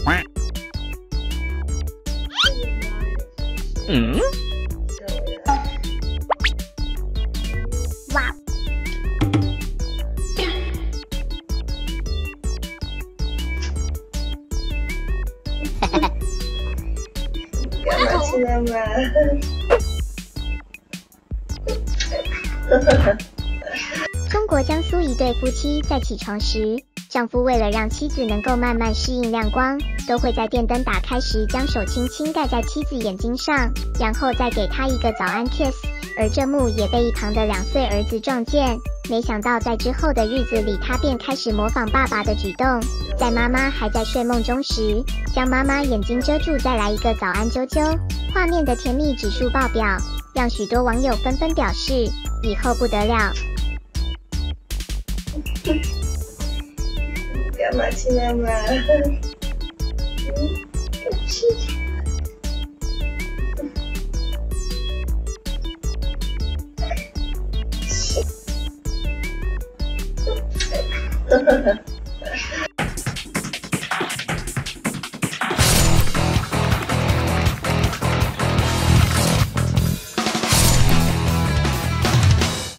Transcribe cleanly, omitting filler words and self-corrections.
嗯？ 哇！ 干嘛去了吗？ 中国江苏一对夫妻在起床时，丈夫为了让妻子能够慢慢适应亮光，都会在电灯打开时将手轻轻盖在妻子眼睛上，然后再给她一个早安 kiss。而这幕也被一旁的2岁儿子撞见，没想到在之后的日子里，他便开始模仿爸爸的举动，在妈妈还在睡梦中时，将妈妈眼睛遮住，再来一个早安啾啾。画面的甜蜜指数爆表，让许多网友纷纷表示，以后不得了。 干嘛去了吗？呵呵呵。